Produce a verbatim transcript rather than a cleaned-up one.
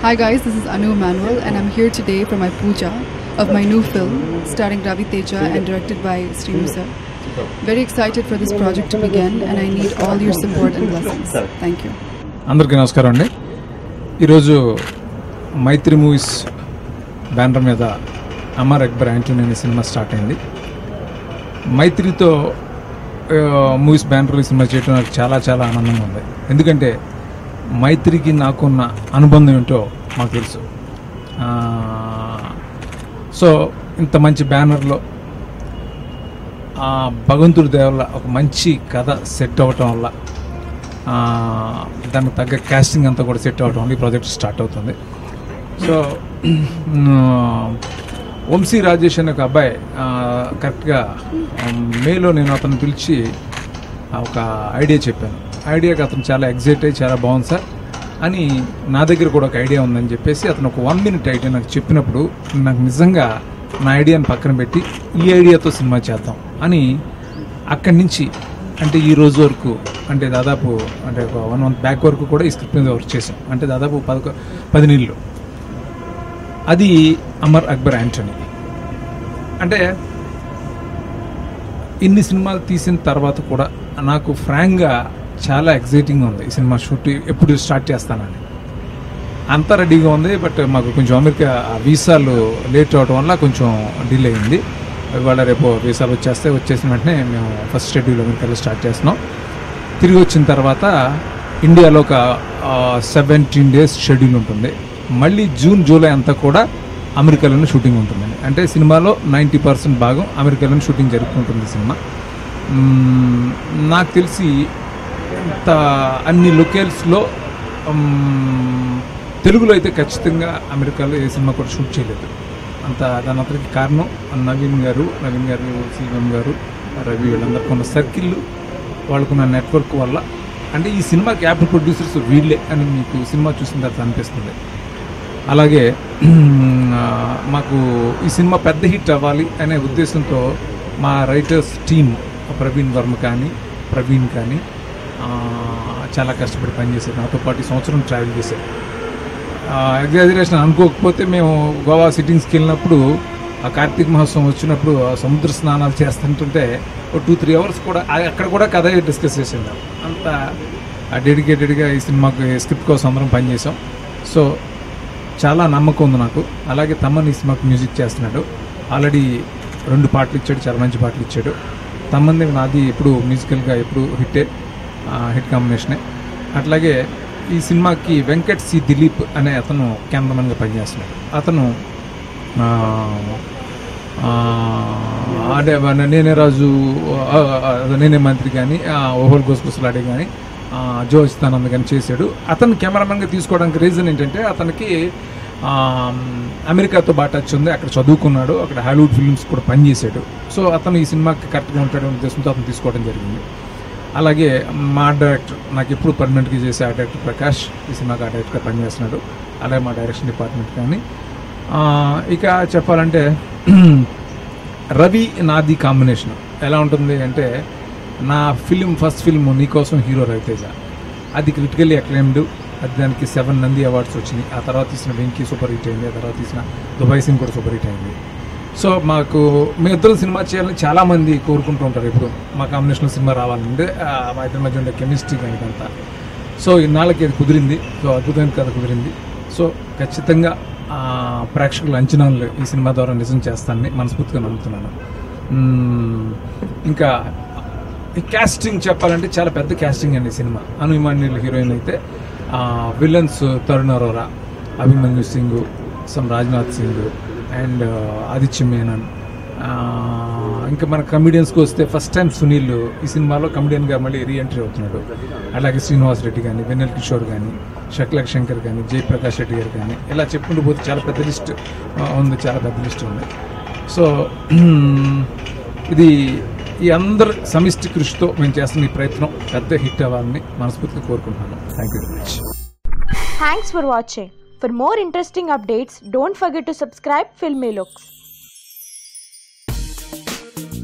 Hi guys, this is Anu Manuel and I'm here today for my puja of my new film starring Ravi Teja and directed by Srinu sir. Very excited for this project to begin and I need all your support and blessings. Thank you. అందరికీ నమస్కారం అండి. ఈరోజు మైత్రి movies banner మీద అమర్ అక్బర్ యాంటోనీ అనే సినిమా start అయింది. మైత్రితో movies banner ఈ సినిమా చేయడం నాకు చాలా చాలా ఆనందంగా ఉంది. ఎందుకంటే మైత్రికి నాకున్న అనుబంధం ఏంటో మాకు తెలుసు. సో ఇంత మంచి బ్యానర్లో భగవంతుడి దయ వల్ల ఒక మంచి కథ సెట్ అవ్వటం వల్ల దానికి తగ్గ కాస్టింగ్ అంతా కూడా సెట్ అవ్వటం వల్ల ఈ ప్రాజెక్ట్ స్టార్ట్ అవుతుంది. సో వంశీ రాజేష్ అనే ఒక అబ్బాయి కరెక్ట్గా మేలో నేను అతను పిలిచి ఒక ఐడియా చెప్పాను. ఐడియాకి అతను చాలా ఎగ్జైట్ అయ్యి చాలా బాగుంది సార్ అని, నా దగ్గర కూడా ఒక ఐడియా ఉందని చెప్పేసి అతను ఒక వన్ మినిట్ ఐడియా నాకు చెప్పినప్పుడు నాకు నిజంగా నా ఐడియాని పక్కన పెట్టి ఈ ఐడియాతో సినిమా చేద్దాం అని అక్కడి నుంచి అంటే ఈ రోజు వరకు అంటే దాదాపు అంటే ఒక వన్ మంత్ బ్యాక్ వరకు కూడా ఈ స్క్రిప్ట్ మీద వర్క్ చేసాం. అంటే దాదాపు పదకొ పది నెలలు అది అమర్ అక్బర్ యాంటోనీ. అంటే ఇన్ని సినిమాలు తీసిన తర్వాత కూడా నాకు ఫ్రాంక్గా చాలా ఎగ్జైటింగ్గా ఉంది ఈ సినిమా షూట్ ఎప్పుడు స్టార్ట్ చేస్తానని. అంతా రెడీగా ఉంది, బట్ మాకు కొంచెం అమెరికా వీసాలు లేట్ అవడం వల్ల కొంచెం డిలే అయింది. ఇవాళ రేపు వీసాలు వచ్చేస్తే వచ్చేసిన వెంటనే మేము ఫస్ట్ షెడ్యూల్ అమెరికాలో స్టార్ట్ చేస్తున్నాం. తిరిగి వచ్చిన తర్వాత ఇండియాలో ఒక సెవెంటీన్ డేస్ షెడ్యూల్ ఉంటుంది. మళ్ళీ జూన్ జూలై అంతా కూడా అమెరికాలోనే షూటింగ్ ఉంటుందండి. అంటే సినిమాలో నైంటీ పర్సెంట్ భాగం అమెరికాలోనే షూటింగ్ జరుపుకుంటుంది సినిమా. నాకు తెలిసి ఇంత అన్ని లొకేషన్స్లో తెలుగులో అయితే ఖచ్చితంగా అమెరికాలో ఏ సినిమా కూడా షూట్ చేయలేదు. అంత దాని అంతటికి కారణం నవీన్ గారు నవీన్ గారు సీఎం గారు రవి వీళ్ళందరికీ ఉన్న సర్కిల్, వాళ్ళకున్న నెట్వర్క్ వల్ల. అంటే ఈ సినిమా క్యాపిటల్ ప్రొడ్యూసర్స్ వీళ్ళే అని మీకు సినిమా చూసిన తర్వాత అనిపిస్తుంది. అలాగే మాకు ఈ సినిమా పెద్ద హిట్ అవ్వాలి అనే ఉద్దేశంతో మా రైటర్స్ టీమ్ ప్రవీణ్ వర్మ కానీ ప్రవీణ్ కానీ చాలా కష్టపడి పనిచేశారు. నాతో పాటు ఈ సంవత్సరం ట్రావెల్ చేశారు. ఎగ్జాజరేషన్ అనుకోకపోతే మేము గోవా సిట్టింగ్స్కి వెళ్ళినప్పుడు ఆ కార్తీక మహోత్సవం వచ్చినప్పుడు సముద్ర స్నానాలు చేస్తుంటుంటే ఒక టూ త్రీ అవర్స్ కూడా అక్కడ కూడా కథ డిస్కస్ చేసాం. అంత డెడికేటెడ్గా ఈ సినిమాకి స్క్రిప్ట్ కోసం అందరం పనిచేసాం. సో చాలా నమ్మకం ఉంది నాకు. అలాగే తమ్మన్ ఈ సినిమాకి మ్యూజిక్ చేస్తున్నాడు. ఆల్రెడీ రెండు పాటలు ఇచ్చాడు, చాలా మంచి పాటలు ఇచ్చాడు. తమ్మన్ నాది ఎప్పుడు మ్యూజికల్గా ఎప్పుడు హిట్టే, హిట్ కాంబినేషనే. అట్లాగే ఈ సినిమాకి వెంకట్ సి దిలీప్ అనే అతను కెమెరామెన్గా పనిచేస్తున్నాడు. అతను అదే నేనే రాజు నేనే మంత్రి కానీ ఓహోల్ గోస్గుసలాడే కానీ జో ఇస్తానంద కానీ చేశాడు. అతను కెమెరామెన్గా తీసుకోవడానికి రీజన్ ఏంటంటే అతనికి అమెరికాతో బాగా టచ్ ఉంది, అక్కడ చదువుకున్నాడు, అక్కడ హాలీవుడ్ ఫిల్మ్స్ కూడా పనిచేశాడు. సో అతను ఈ సినిమాకి కరెక్ట్గా ఉంటాడు ఉద్దేశంతో అతను తీసుకోవడం జరిగింది. అలాగే మా డైరెక్టర్ నాకు ఎప్పుడు పర్మనెంట్గా చేసే ఆ డైరెక్టర్ ప్రకాష్ ఈ సినిమాకి ఆ డైరెక్టర్గా పనిచేస్తున్నాడు. అలాగే మా డైరెక్షన్ డిపార్ట్మెంట్ కానీ. ఇక చెప్పాలంటే రవి నాది కాంబినేషన్ ఎలా ఉంటుంది అంటే, నా film first film Nee Kosam hero Ravi Teja, అది క్రిటికల్లీ అక్లైమ్డ్. అది దానికి సెవెన్ నంది అవార్డ్స్ వచ్చినాయి. ఆ తర్వాత తీసిన వెంకీ సూపర్ హిట్ అయింది. ఆ తర్వాత తీసిన దుబాయ్ సింగ్ కూడా సూపర్ హిట్ అయింది. సో మాకు మీ ఇద్దరు సినిమా చేయాలని చాలామంది కోరుకుంటూ ఉంటారు. ఇప్పుడు మా కాంబినేషన్లో సినిమా రావాలంటే మా ఇద్దరి మధ్య ఉండే కెమిస్ట్రీ కానీ ఇదంతా. సో ఇన్నాళ్ళకి అది కుదిరింది. సో అద్భుతమైన కథ కుదిరింది. సో ఖచ్చితంగా ప్రేక్షకుల అంచనాలు ఈ సినిమా ద్వారా నిజం చేస్తానని మనస్ఫూర్తిగా నమ్ముతున్నాను. ఇంకా ఈ క్యాస్టింగ్ చెప్పాలంటే చాలా పెద్ద క్యాస్టింగ్ అండి ఈ సినిమా. అను ఇమాన్యుల్ హీరోయిన్ అయితే, villains Tarun Arora, Abhimanyu Singh, some Rajnath Singh and Aditya Menon. ఇంకా మన కమెడియన్స్కి వస్తే ఫస్ట్ టైం సునీల్ ఈ సినిమాలో కమెడియన్గా మళ్ళీ రీఎంట్రీ అవుతున్నాడు. అలాగే శ్రీనివాస్ రెడ్డి కానీ, వెన్నెల్ కిషోర్ కానీ, షక్లక్ శంకర్ కానీ, జయప్రకాష్ రెడ్డి గారు కానీ, ఇలా చెప్పుకుంటూ పోతే చాలా పెద్ద లిస్ట్ ఉంది, చాలా పెద్ద లిస్ట్ ఉంది. సో ఇది ఈ అందరు సమిష్టి కృషితో మేము చేస్తున్న ఈ ప్రయత్నం పెద్ద హిట్ అవ్వాలని మనస్ఫూర్తిగా కోరుకుంటున్నాను. Thank you very much. Thanks for watching. For more interesting updates, don't forget to subscribe Filmy Looks.